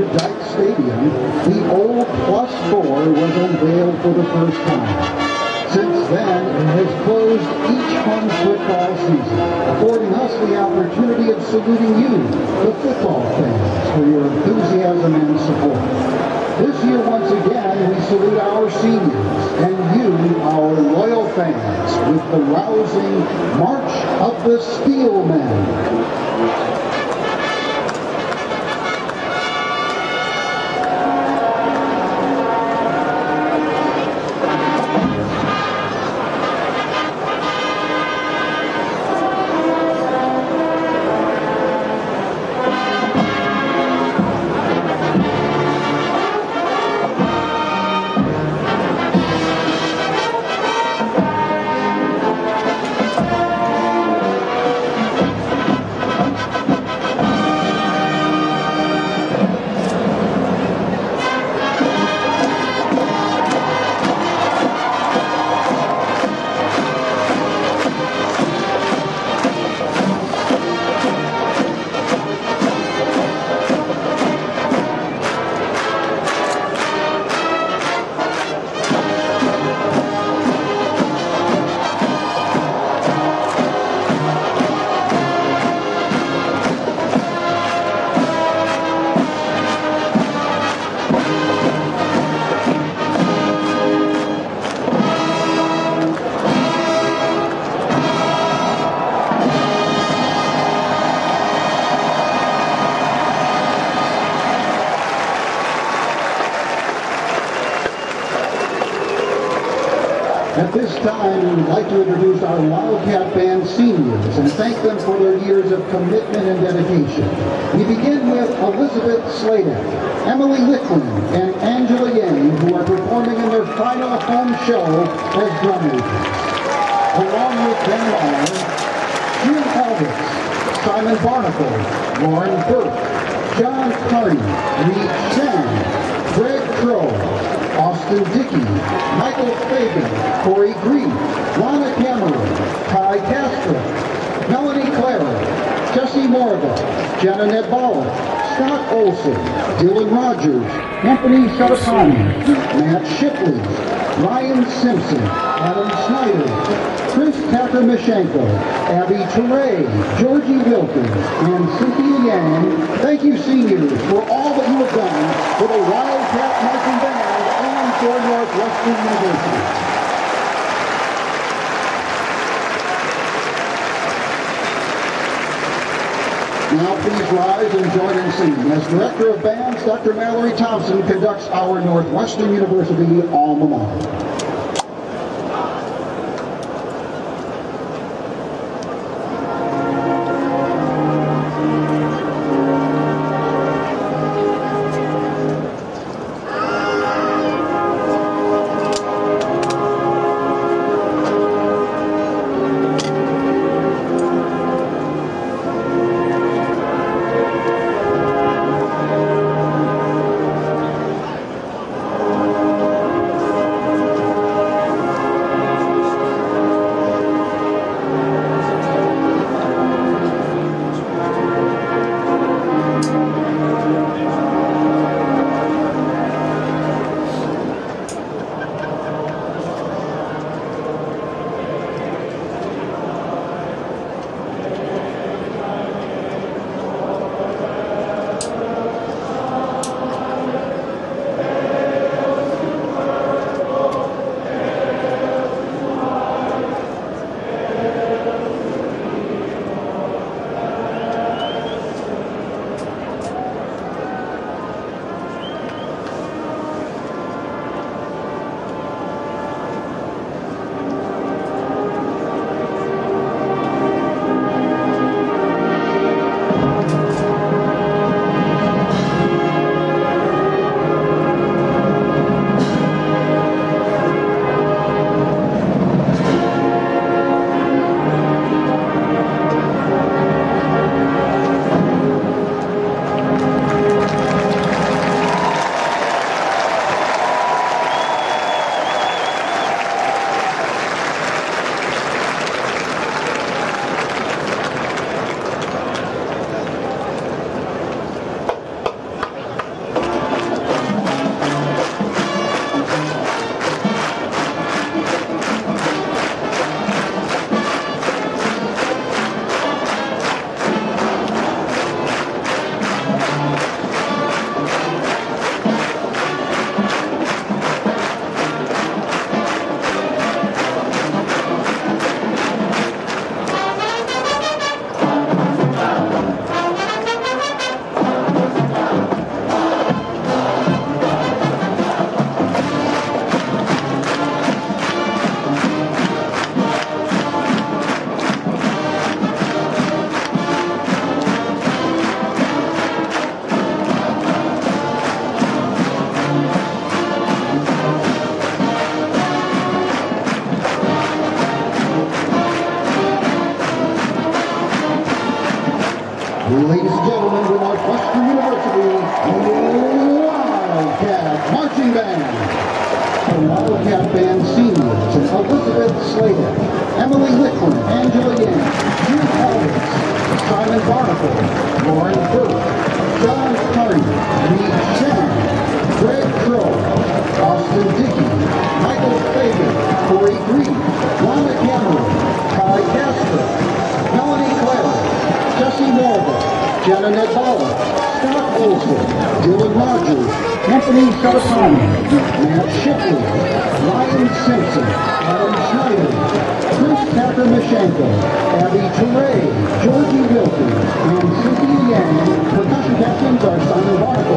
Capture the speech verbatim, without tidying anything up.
Edward Dyke Stadium, the old Plus Four was unveiled for the first time. Since then, it has closed each home football season, affording us the opportunity of saluting you, the football fans, for your enthusiasm and support. This year, once again, we salute our seniors and you, our loyal fans, with the rousing March of the Steelmen. At this time, we would like to introduce our Wildcat Band seniors and thank them for their years of commitment and dedication. We begin with Elizabeth Sladek, Emily Lickland, and Angela Yang, who are performing in their final home show as drum majors. Along with Ben Maher, June Elvis, Simon Barnacle, Lauren Burke, John Carney, Reed Shen, Greg Crow, Austin Dickey, Michael Fagan, Corey Green, Lana Cameron, Ty Castro, Melanie Clara, Jesse Morgan, Jenna Nedbala, Scott Olson, Dylan Rogers, Anthony Saratani, Matt Shipley, Ryan Simpson, Adam Snyder, Chris Tacker-Mishenko, Abby Teray, Georgie Wilkins, and Cynthia Yang. Thank you, seniors, for all that you have done for the Wildcat Marching Band and for Northwestern University. Now please rise and join in singing as Director of Bands, Doctor Mallory Thompson, conducts our Northwestern University alma mater. University Wildcat Marching Band. The Wildcat Band seniors and Elizabeth Slater, Emily Lickman, Angela Yang, Jim Ellis, Simon Barnacle, Lauren Burke, John Carney, Reed Shen, Greg Crow, Austin Dickey, Michael Fagan, Corey Green, Lana Cameron, Kai Casper, Melanie Clare, Jesse Morgan, Jenna Nedbala, Scott Olson, Dylan Rogers, Anthony Saratani, Matt Shipley, Ryan Simpson, Adam Schneider, Chris Tacker-Mishenko, Abby Teray, Georgie Wilkie, and Cynthia Yang. Percussion captains are Simon Barnacle